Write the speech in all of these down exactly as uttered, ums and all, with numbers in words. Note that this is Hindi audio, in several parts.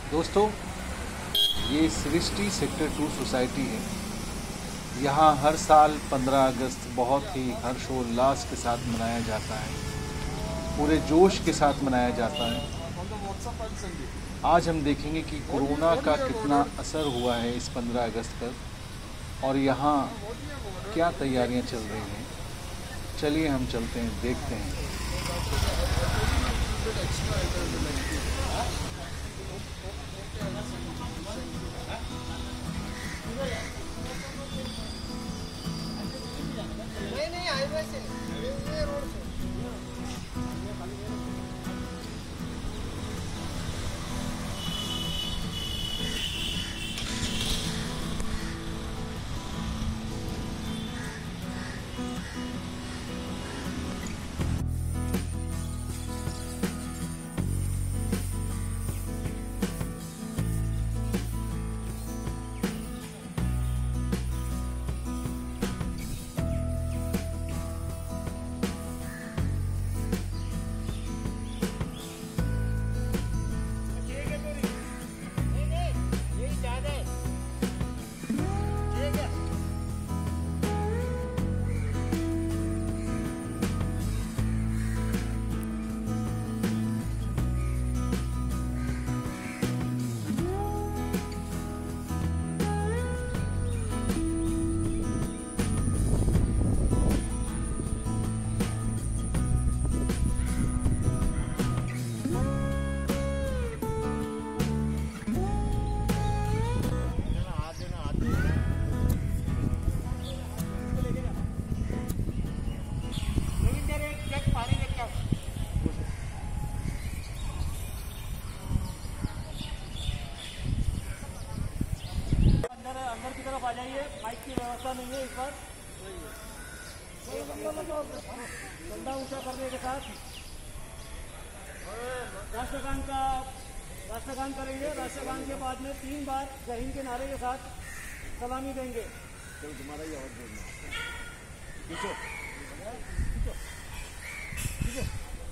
दोस्तों, ये सृष्टि सेक्टर टू सोसाइटी है। यहाँ हर साल पंद्रह अगस्त बहुत ही हर्षोल्लास के साथ मनाया जाता है, पूरे जोश के साथ मनाया जाता है। आज हम देखेंगे कि कोरोना का कितना असर हुआ है इस पंद्रह अगस्त पर और यहाँ क्या तैयारियाँ चल रही हैं। चलिए हम चलते हैं, देखते हैं। नहीं नहीं हाईवे से हाईवे रोड से अंदर की तरफ आ जाइए। माइक की व्यवस्था नहीं है इस बार। डंडा ऊंचा करने के साथ राष्ट्रगान का राष्ट्रगान करेंगे। राष्ट्रगान के बाद में तीन बार जय हिंद के नारे के साथ सलामी देंगे। चलो तुम्हारा ही आवाज देना। खींचो खींचो।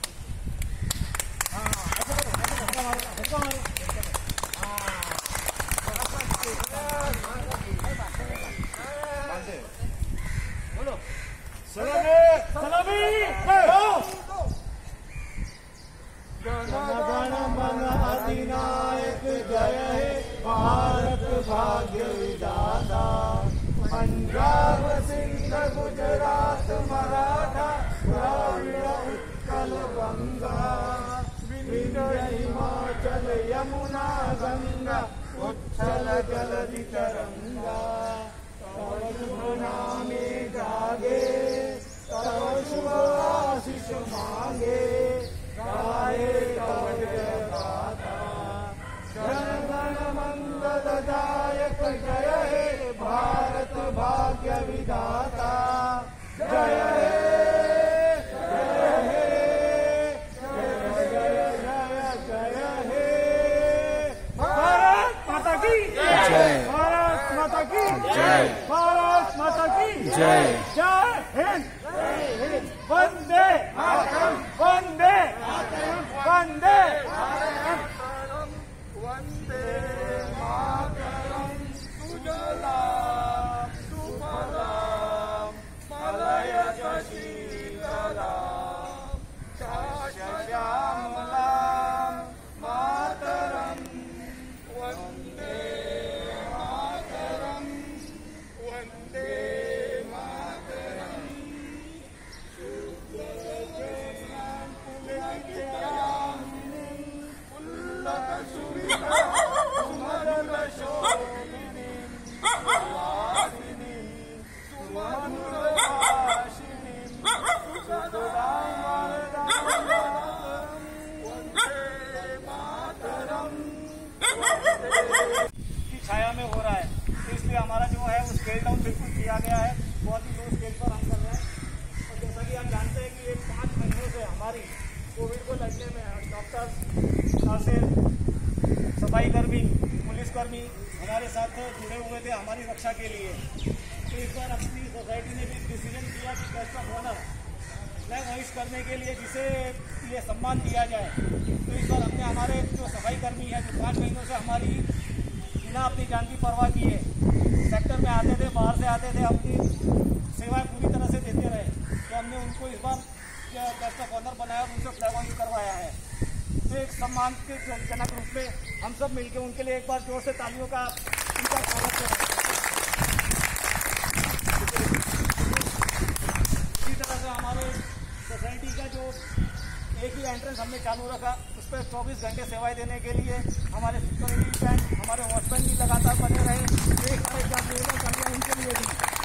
हाँ ऐसा करो, ऐसा मारो, ऐसा मारो। बोलो सलामी सलामी। जन गण मन अधिनायक जय हे भारत भाग्य विधाता। पंजाब सिंध गुजरात मराठा द्राविड़ उत्कल गंगा। विंध्य हिमाचल यमुना गंगा उच्छल जलधि तरंगा। तव शुभ नामे जागे तव शुभ आशीष मांगे। गाये तव जय गाथा जन गण मंगल दायक जय हे भारत भाग्य विधाता। जय हे जय हे जय जय जय जय हे। भारत माता की जय। भारत माता की जय। भारत माता की जय। जय हिंद। वंदे वंदे वंदे वंदे मातरम। सुजलाम सुफलाम मलयज शीतलाम श्यामलाम मातरम। वंदे मातरम वंदे मातरम। पुल्लक सुविधा सुमधुर शोभिनी सुवासिनी सुमधुर भाषिनी सुखदाम वंदे मातरम। की छाया में हो रहा है, तो इसलिए हमारा जो है वो स्केल डाउन बिल्कुल किया गया है। बहुत ही लो स्केल पर हम कर रहे हैं। और जैसा कि आप जानते हैं कि ये पाँच महीनों से हमारी कोविड को लड़ने में डॉक्टर नर्सेज सफाई कर्मी पुलिसकर्मी हमारे साथ जुड़े हुए थे हमारी रक्षा के लिए। तो इस बार अपनी सोसाइटी ने भी डिसीजन किया कि best of honour flag hoist करने के लिए जिसे ये सम्मान दिया जाए। तो इस बार हमने हमारे जो सफाई कर्मी है पाँच महीनों से हमारी बिना अपनी जान की परवाह किए सेक्टर में आते थे, बाहर से आते थे, अपनी सेवाएं पूरी तरह से देते रहे। तो हमने उनको इस बार गेस्ट ऑफ ऑनर बनाया और उनसे फ्लैग ऑन करवाया है। तो एक सम्मान के जनक रूप में हम सब मिलकर उनके लिए एक बार जोर से तालियों का उनका स्वागत करें। इसी तरह से हमारे सोसाइटी का जो एक ही एंट्रेंस हमने चालू रखा, उस पर चौबीस घंटे सेवाएं देने के लिए हमारे सिक्योरिटी बैंड, हमारे वॉचमैन भी लगातार बने रहे। एक हमारे क्या चाहिए उनके लिए भी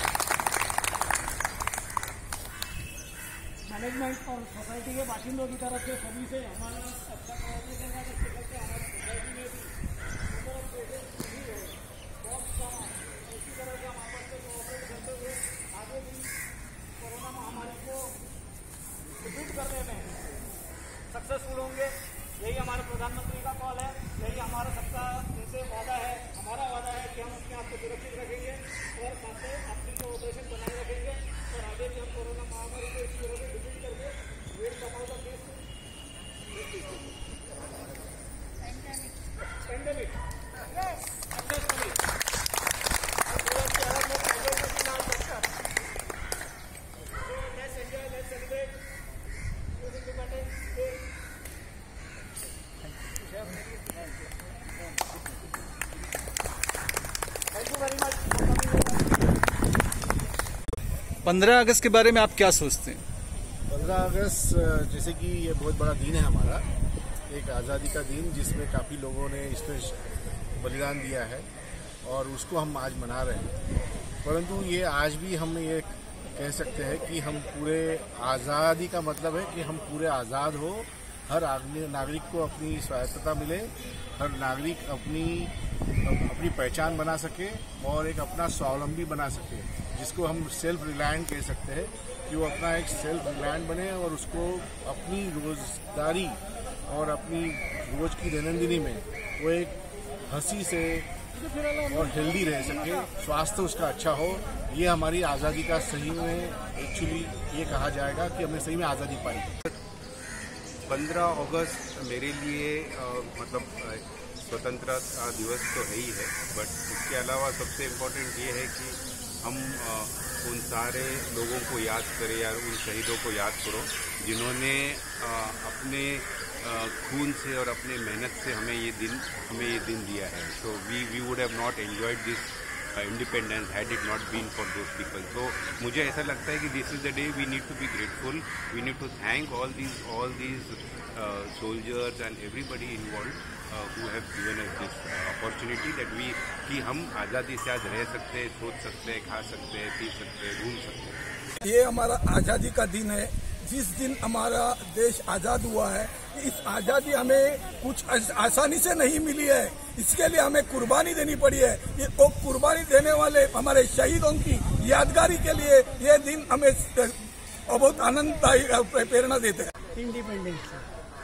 मैनेजमेंट और सोसाइटी के बाशिंदों की तरफ से सभी से हमारा अच्छा कोऑर्डिनेशन का करते हमारी सोसाइटी में भी नहीं है बहुत कम है। इसी तरह से हम आपस में कोऑपरेट करते हुए आगे भी कोरोना महामारी को डिफीट करने में सक्सेसफुल होंगे। यही हमारे प्रधानमंत्री का कॉल है, यही हमारा सबका जैसे वादा है, हमारा वादा है कि हम अपने आप को सुरक्षित रखेंगे और साथ में अपनी कोऑपरेशन बनाए रखेंगे और आगे भी हम कोरोना महामारी को इस तरह से डिफीट करके वेट कमाओ का case pandemic successfully let's enjoy, let's celebrate Independence Day. पंद्रह अगस्त के बारे में आप क्या सोचते हैं? पंद्रह अगस्त जैसे कि ये बहुत बड़ा दिन है हमारा, एक आज़ादी का दिन जिसमें काफ़ी लोगों ने इसमें बलिदान दिया है और उसको हम आज मना रहे हैं। परंतु ये आज भी हम ये कह सकते हैं कि हम पूरे आज़ादी का मतलब है कि हम पूरे आज़ाद हो, हर नागरिक को अपनी स्वायत्तता मिले, हर नागरिक अपनी अपनी पहचान बना सके और एक अपना स्वावलंबी बना सके, जिसको हम सेल्फ रिलायंट कह सकते हैं कि वो अपना एक सेल्फ रिलायंट बने और उसको अपनी रोजगारी और अपनी रोज की दैनंदिनी में वो एक हंसी से और हेल्दी रह सके, स्वास्थ्य उसका अच्छा हो। ये हमारी आज़ादी का सही में एक्चुअली ये कहा जाएगा कि हमने सही में आज़ादी पाई। पंद्रह अगस्त मेरे लिए आ, मतलब स्वतंत्रता दिवस तो है ही है, बट उसके अलावा सबसे इम्पोर्टेंट ये है कि हम आ, उन सारे लोगों को याद करें या उन शहीदों को याद करो जिन्होंने आ, अपने आ, खून से और अपने मेहनत से हमें ये दिन हमें ये दिन दिया है। So we we would have not enjoyed this independence had it not been for those people. तो मुझे ऐसा लगता है कि this is the day we need to be grateful, we need to thank all these all these soldiers and everybody involve who have given us this opportunity that we कि हम आज़ादी से आज रह सकते हैं, सोच सकते हैं, खा सकते हैं, पी सकते हैं, घूम सकते हैं। ये हमारा आज़ादी का दिन है, जिस दिन हमारा देश आज़ाद हुआ है। इस आज़ादी हमें कुछ आसानी से नहीं मिली है, इसके लिए हमें कुर्बानी देनी पड़ी है। ये वो कुर्बानी देने वाले हमारे शहीदों की यादगारी के लिए ये दिन हमें बहुत आनंददायी प्रेरणा देते हैं। इंडिपेंडेंस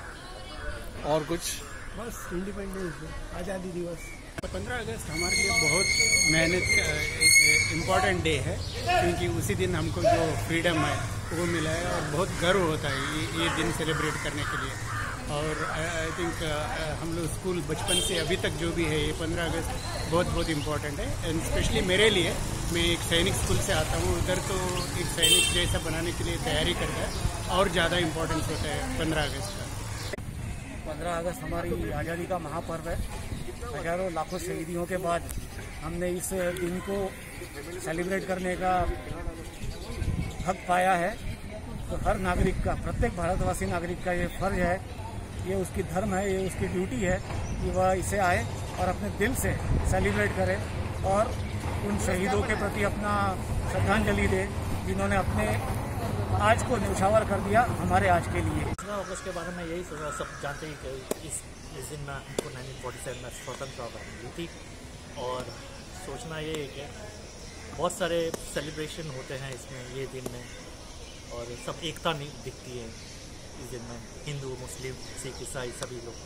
और कुछ बस इंडिपेंडेंस आज़ादी दिवस। पंद्रह अगस्त हमारे लिए बहुत मेहनत का इम्पॉर्टेंट डे है, क्योंकि उसी दिन हमको जो फ्रीडम है वो मिला है और बहुत गर्व होता है ये ये दिन सेलिब्रेट करने के लिए। और आई थिंक हम लोग स्कूल बचपन से अभी तक जो भी है ये पंद्रह अगस्त बहुत बहुत इम्पॉर्टेंट है। एंड स्पेशली मेरे लिए, मैं एक सैनिक स्कूल से आता हूँ, उधर तो एक सैनिक जैसा बनाने के लिए तैयारी करता है और ज़्यादा इम्पोर्टेंस होता है पंद्रह अगस्त का। पंद्रह अगस्त हमारी आज़ादी का महापर्व है। हजारों लाखों शहीदियों के बाद हमने इस दिन को सेलिब्रेट करने का हक पाया है। तो हर नागरिक का, प्रत्येक भारतवासी नागरिक का ये फर्ज है, ये उसकी धर्म है, ये उसकी ड्यूटी है कि वह इसे आए और अपने दिल से सेलिब्रेट करे और उन शहीदों के प्रति अपना श्रद्धांजलि दे जिन्होंने अपने आज को न्यौछावर कर दिया हमारे आज के लिए। पंद्रह अगस्त के बारे में यही सोचा, सब जानते ही कि इस इस दिन में हमको नाइनटीन फोर्टी सेवन में स्वतंत्रता मिली थी। और सोचना ये है कि बहुत सारे सेलिब्रेशन होते हैं इसमें ये दिन में, और सब एकता नहीं दिखती है इस दिन में, हिंदू, मुस्लिम, सिख, ईसाई सभी लोग।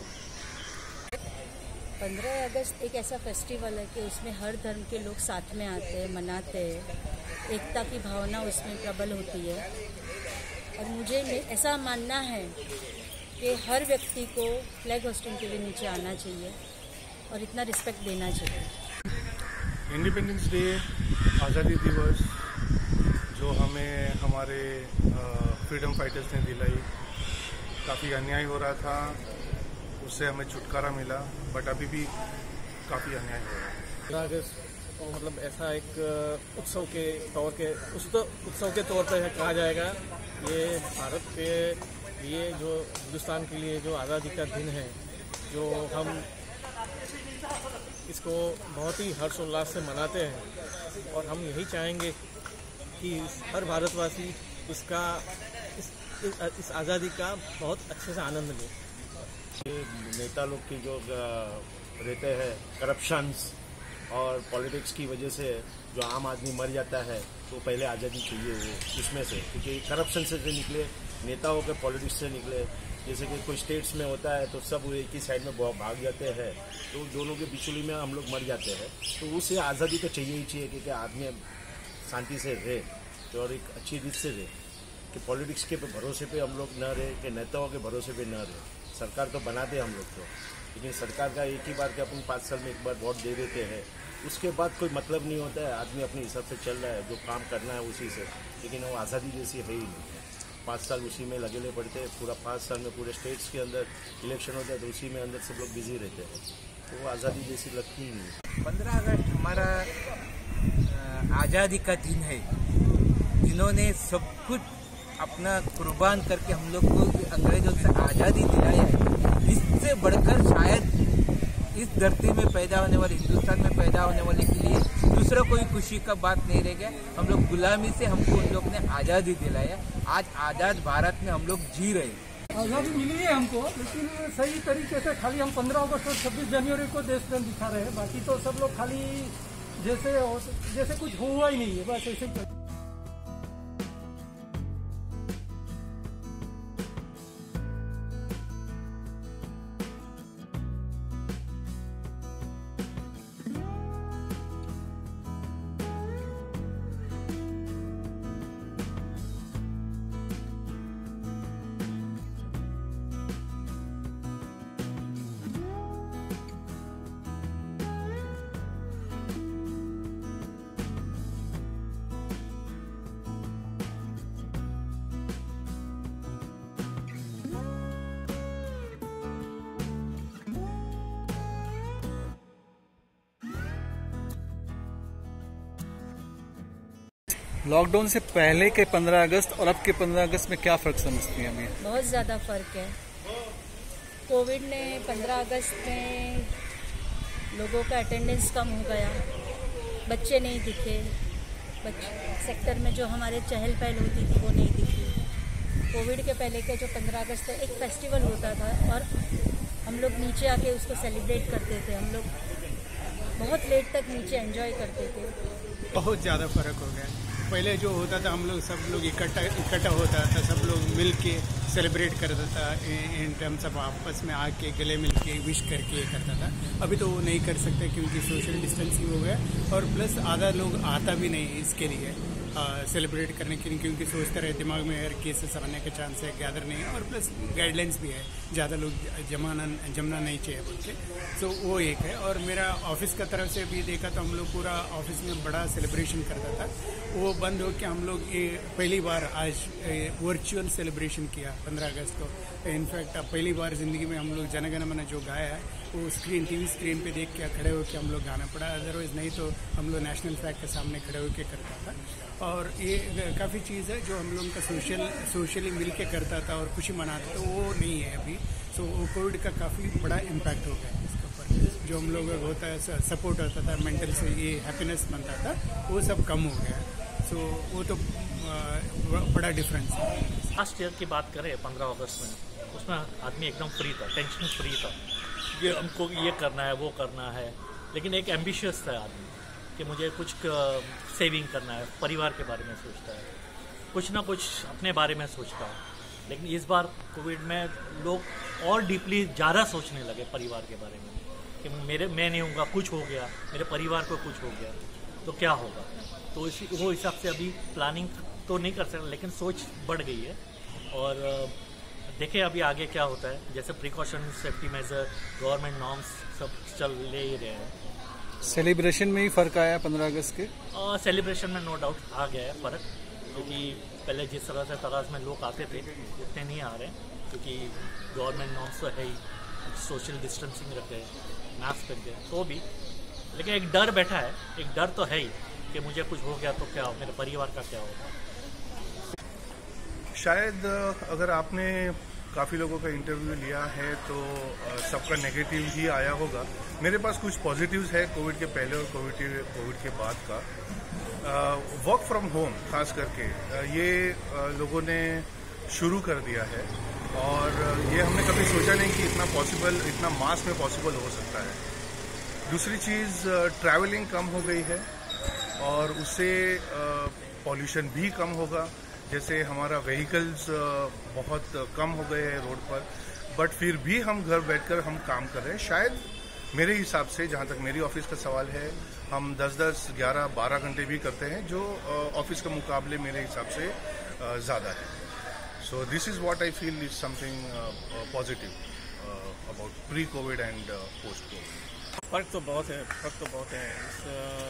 पंद्रह अगस्त एक ऐसा फेस्टिवल है कि उसमें हर धर्म के लोग साथ में आते हैं, मनाते हैं, एकता की भावना उसमें प्रबल होती है। और मुझे ऐसा मानना है कि हर व्यक्ति को फ्लैग होस्टिंग के लिए नीचे आना चाहिए और इतना रिस्पेक्ट देना चाहिए। इंडिपेंडेंस डे, आज़ादी दिवस जो हमें हमारे फ्रीडम फाइटर्स ने दिलाई, काफ़ी अन्याय हो रहा था, उससे हमें छुटकारा मिला, बट अभी भी काफ़ी अन्याय हो रहा है। पंद्रह अगस्त तो मतलब ऐसा एक उत्सव के तौर के उत्सव के तौर पर कहा जाएगा। ये भारत के लिए जो हिंदुस्तान के लिए जो आज़ादी का दिन है, जो हम इसको बहुत ही हर्षोल्लास से मनाते हैं और हम यही चाहेंगे कि हर भारतवासी इसका इस, इस, इस आज़ादी का बहुत अच्छे से आनंद ले। नेता लोग की जो रहते हैं करप्शंस और पॉलिटिक्स की वजह से जो आम आदमी मर जाता है, तो पहले आज़ादी चाहिए वो उसमें से, क्योंकि करप्शन से जो निकले नेताओं के पॉलिटिक्स से निकले। जैसे कि कोई स्टेट्स में होता है तो सब एक ही साइड में भाग जाते हैं, तो दोनों के बिचौली में हम लोग मर जाते हैं। तो उससे आज़ादी तो चाहिए ही चाहिए, क्योंकि आदमी शांति से रहे तो और एक अच्छी रीत से रहे, कि पॉलिटिक्स के भरोसे पे हम लोग न रहे, कि नेताओं के भरोसे पे न रहे। सरकार तो बनाते हम लोग तो, लेकिन सरकार का एक ही बार के अपन पाँच साल में एक बार वोट दे देते हैं, उसके बाद कोई मतलब नहीं होता है। आदमी अपने हिसाब से चल रहा है, जो काम करना है उसी से, लेकिन वो आज़ादी जैसी है ही नहीं। पाँच साल उसी में लगेले पड़ते हैं, पूरा पाँच साल में पूरे स्टेट्स के अंदर इलेक्शन होता है तो उसी में अंदर सब लोग बिजी रहते हैं, तो वो आज़ादी जैसी लगती ही नहीं। पंद्रह अगस्त हमारा आज़ादी का दिन है, जिन्होंने सब कुछ अपना कुर्बान करके हम लोग को अंग्रेजों से आज़ादी दिलाया है। इससे बढ़कर शायद इस धरती में पैदा होने वाले, हिंदुस्तान में पैदा होने वाले के लिए दूसरा कोई खुशी का बात नहीं रह गया। हम लोग गुलामी से हमको उन लोग ने आज़ादी दिलाया। आज आज़ाद भारत में हम लोग जी रहे हैं। आज़ादी मिली है हमको, लेकिन सही तरीके से खाली हम पंद्रह अगस्त और छब्बीस जनवरी को देश प्रेम दिखा रहे हैं। बाकी तो सब लोग खाली जैसे जैसे कुछ हुआ ही नहीं है, बस ऐसे। लॉकडाउन से पहले के पंद्रह अगस्त और अब के पंद्रह अगस्त में क्या फ़र्क समझती हैं अभी? बहुत ज़्यादा फ़र्क है। कोविड ने पंद्रह अगस्त में लोगों का अटेंडेंस कम हो गया, बच्चे नहीं दिखे, बच्चे सेक्टर में जो हमारे चहल पहल होती थी वो नहीं दिखी। कोविड के पहले के जो पंद्रह अगस्त एक फेस्टिवल होता था और हम लोग नीचे आके उसको सेलिब्रेट करते थे। हम लोग बहुत लेट तक नीचे एंजॉय करते थे। बहुत ज़्यादा फ़र्क हो गया। पहले जो होता था हम लोग सब लोग इकट्ठा इकट्ठा होता था, सब लोग मिल के सेलिब्रेट करता था, इन टर्म्स ऑफ आपस में आके गले मिल के विश करके करता था। अभी तो वो नहीं कर सकते क्योंकि सोशल डिस्टेंसिंग हो गया, और प्लस आधा लोग आता भी नहीं इसके लिए सेलिब्रेट करने के लिए, क्योंकि सोचते रहे दिमाग में एयर केसेस आने के चांस है, गैदर नहीं है, और प्लस गाइडलाइंस भी है, ज़्यादा लोग जमाना जमना नहीं चाहिए बोल के। सो वो एक है। और मेरा ऑफिस का तरफ से भी देखा तो हम लोग पूरा ऑफिस में बड़ा सेलिब्रेशन करता था, वो बंद हो के हम लोग ये पहली बार आज वर्चुअल सेलिब्रेशन किया पंद्रह अगस्त को। इनफैक्ट पहली बार ज़िंदगी में हम लोग जनगण मन जो गाया है वो स्क्रीन टीवी स्क्रीन पे देख के खड़े होकर हम लोग गाना पड़ा, अदरवाइज़ नहीं तो हम लोग नेशनल फ्लैग के सामने खड़े होकर करता था। और ये काफ़ी चीज़ है जो हम लोग का सोशल सोशली मिल के करता था और खुशी मनाता था, तो वो नहीं है अभी। सो वो कोविड का काफ़ी बड़ा इम्पैक्ट हो गया इसके ऊपर। जो हम लोग होता है सपोर्ट होता था, मेंटल से ये हैप्पीनेस बनता था, वो सब कम हो गया। सो वो तो बड़ा डिफरेंस है। लास्ट ईयर की बात करें पंद्रह अगस्त में, उसमें आदमी एकदम फ्री था, टेंशन फ्री था, ये हमको ये करना है वो करना है, लेकिन एक एम्बिशियस था आदमी कि मुझे कुछ सेविंग करना है, परिवार के बारे में सोचता है, कुछ ना कुछ अपने बारे में सोचता है। लेकिन इस बार कोविड में लोग और डीपली ज़्यादा सोचने लगे परिवार के बारे में कि मेरे मैं नहीं होऊंगा, कुछ हो गया, मेरे परिवार को कुछ हो गया तो क्या होगा। तो इसी वो हिसाब से अभी प्लानिंग तो नहीं कर सकते, लेकिन सोच बढ़ गई है। और देखें अभी आगे क्या होता है। जैसे precaution, safety measure, government norms सब चल ले ही रहे हैं। सेलिब्रेशन में ही फ़र्क आया पंद्रह अगस्त के? और सेलिब्रेशन में नो डाउट आ गया है फ़र्क, क्योंकि पहले जिस तरह से तराज में लोग आते थे उतने नहीं आ रहे हैं, क्योंकि गवर्नमेंट नॉर्म्स तो है ही, सोशल डिस्टेंसिंग रखे, मास्क पहन के, तो भी लेकिन एक डर बैठा है, एक डर तो है ही कि मुझे कुछ हो गया तो क्या हो, मेरे परिवार का क्या होगा। शायद अगर आपने काफ़ी लोगों का इंटरव्यू लिया है तो सबका नेगेटिव ही आया होगा। मेरे पास कुछ पॉजिटिव्स है कोविड के पहले और कोविड के कोविड के बाद का। वर्क फ्रॉम होम खास करके ये लोगों ने शुरू कर दिया है, और ये हमने कभी सोचा नहीं कि इतना पॉसिबल, इतना मास में पॉसिबल हो सकता है। दूसरी चीज़, ट्रैवलिंग कम हो गई है और उससे पॉल्यूशन भी कम होगा। जैसे हमारा व्हीकल्स बहुत कम हो गए हैं रोड पर, बट फिर भी हम घर बैठकर हम काम कर रहे हैं। शायद मेरे हिसाब से, जहाँ तक मेरी ऑफिस का सवाल है, हम दस दस ग्यारह बारह घंटे भी करते हैं, जो ऑफिस के मुकाबले मेरे हिसाब से ज़्यादा है। So this is what I feel is something positive about pre COVID and post COVID. फ़र्क तो बहुत है, फ़र्क तो बहुत है। इस,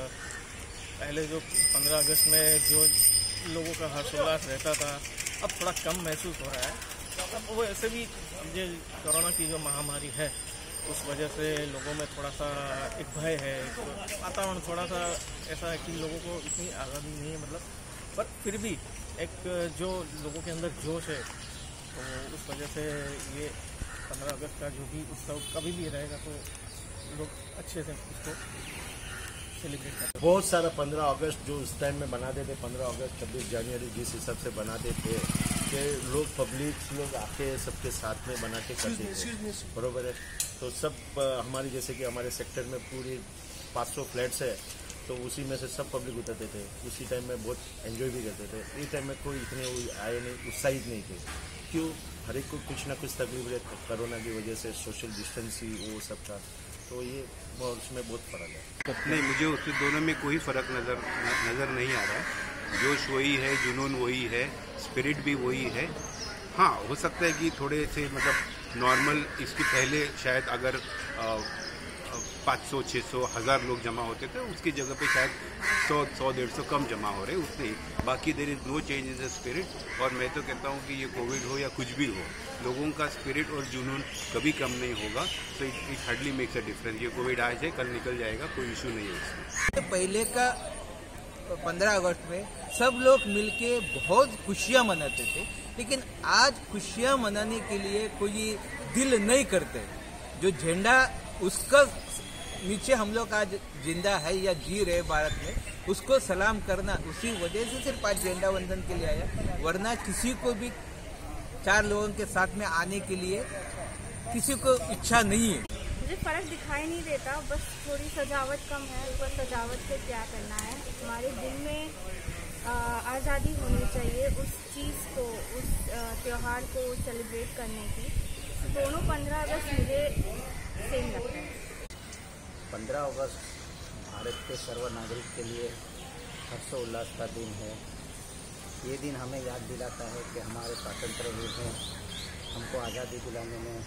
पहले जो पंद्रह अगस्त में जो लोगों का हर्षोल्लास रहता था, अब थोड़ा कम महसूस हो रहा है। अब वो ऐसे भी, अब ये कोरोना की जो महामारी है उस वजह से लोगों में थोड़ा सा एक भय है, वातावरण थोड़ा सा ऐसा है कि लोगों को इतनी आज़ादी नहीं है, मतलब, पर फिर भी एक जो लोगों के अंदर जोश है, तो उस वजह से ये पंद्रह अगस्त का जो भी उत्सव कभी भी रहेगा तो लोग अच्छे से उसको सेलिब्रेट करते हैं। बहुत सारा पंद्रह अगस्त जो उस टाइम में बनाते थे, पंद्रह अगस्त छब्बीस जनवरी जिस हिसाब से बनाते थे कि लोग पब्लिक लोग आके सबके साथ में बना के करते थे, बरोबर है। तो सब हमारी, जैसे कि हमारे सेक्टर में पूरी पाँच सौ फ्लैट्स है, तो उसी में से सब पब्लिक उतरते थे। उसी टाइम में बहुत एंजॉय भी करते थे। इस टाइम में कोई इतने आए नहीं, उत्साहित नहीं थे। क्यों? हर एक को कुछ ना कुछ तकलीफ है, कोरोना की वजह से सोशल डिस्टेंसिंग वो सब था, तो ये उसमें बहुत फ़र्क है। नहीं, मुझे उससे दोनों में कोई फ़र्क नज़र नज़र नहीं आ रहा है। जोश वही है, जुनून वही है, स्पिरिट भी वही है। हाँ, हो सकता है कि थोड़े से मतलब नॉर्मल इसके पहले शायद अगर पाँच सौ छः सौ हज़ार लोग जमा होते थे, उसकी जगह पे शायद सौ सौ डेढ़ सौ कम जमा हो रहे हैं, उतने ही। बाकी there is no change in the spirit. और मैं तो कहता हूँ कि ये कोविड हो या कुछ भी हो, लोगों का स्पिरिट और जुनून कभी कम नहीं होगा। तो it it hardly makes a difference. ये कोविड आज है, कल निकल जाएगा, कोई इशू नहीं है इसमें। पहले का पंद्रह अगस्त में सब लोग मिलके बहुत खुशियाँ मनाते थे, लेकिन आज खुशियाँ मनाने के लिए कोई दिल नहीं करते। जो झंडा उसका नीचे हम लोग आज जिंदा है या जी रहे भारत में, उसको सलाम करना, उसी वजह से सिर्फ आज झंडा वंदन के लिए आया, वरना किसी को भी चार लोगों के साथ में आने के लिए किसी को इच्छा नहीं है। मुझे फर्क दिखाई नहीं देता, बस थोड़ी सजावट कम है, ऊपर सजावट से क्या करना है। हमारे दिन में आज़ादी होनी चाहिए, उस चीज़ को, उस त्यौहार को सेलिब्रेट करने की। दोनों पंद्रह अगस्त मुझे सेम लगता है। पंद्रह अगस्त भारत के सर्व नागरिक के लिए हर्षोल्लास का दिन है। ये दिन हमें याद दिलाता है कि हमारे स्वतंत्र वीर हैं, हमको आज़ादी दिलाने में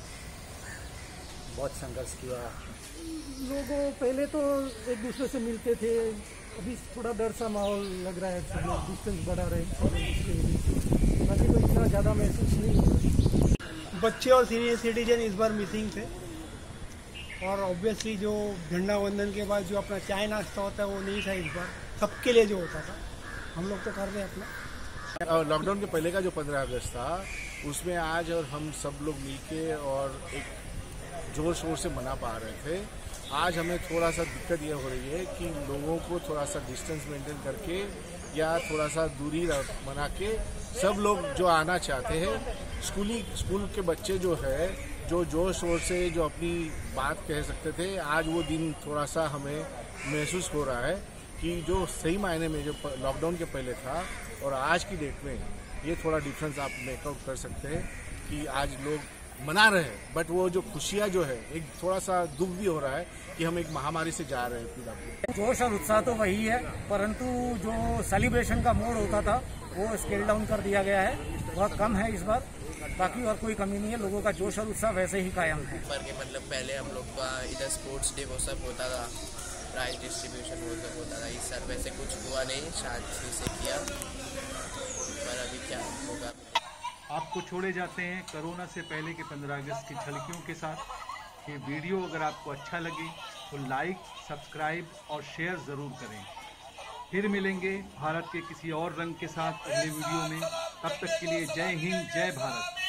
बहुत संघर्ष किया। लोगों पहले तो एक दूसरे से मिलते थे, अभी थोड़ा डर सा माहौल लग रहा है, सब लोग डिस्टेंस बढ़ा रहे हैं, बाकी तो इतना ज़्यादा महसूस नहीं हो रहा। बच्चे और सीनियर सिटीजन इस बार मिसिंग थे, और ऑब्वियसली जो झंडा वंदन के बाद जो अपना चाय नाश्ता होता है वो नहीं था इस बार, सबके लिए जो होता था। हम लोग तो कर रहे हैं अपना। लॉकडाउन के पहले का जो पंद्रह अगस्त था, उसमें आज और हम सब लोग मिलके और एक जोर शोर से मना पा रहे थे। आज हमें थोड़ा सा दिक्कत ये हो रही है कि लोगों को थोड़ा सा डिस्टेंस मेंटेन करके या थोड़ा सा दूरी बना के सब लोग जो आना चाहते हैं, स्कूली स्कूल के बच्चे जो है, जो जोर शोर से जो अपनी बात कह सकते थे, आज वो दिन थोड़ा सा हमें महसूस हो रहा है कि जो सही मायने में जो लॉकडाउन के पहले था और आज की डेट में ये थोड़ा डिफरेंस आप मेकआउट कर सकते हैं कि आज लोग मना रहे हैं, बट वो जो खुशियाँ जो है, एक थोड़ा सा दुख भी हो रहा है कि हम एक महामारी से जा रहे हैं पूरा। जोश और उत्साह तो वही है, परंतु जो सेलिब्रेशन का मोड होता था वो स्केल डाउन कर दिया गया है, बहुत कम है इस बार। बाकी और कोई कमी नहीं है, लोगों का जोश और उत्साह वैसे ही कायम है। पर के मतलब पहले हम लोग का इधर स्पोर्ट्स डे वो सब होता था, प्राइज डिस्ट्रीब्यूशन वो सब होता था, इस साल वैसे कुछ हुआ नहीं, शांति से किया, पर अभी क्या होगा। आपको छोड़े जाते हैं कोरोना से पहले के पंद्रह अगस्त की झलकियों के साथ। ये वीडियो अगर आपको अच्छा लगे तो लाइक, सब्सक्राइब और शेयर ज़रूर करें। फिर मिलेंगे भारत के किसी और रंग के साथ अगले वीडियो में। तब तक के लिए जय हिंद, जय भारत।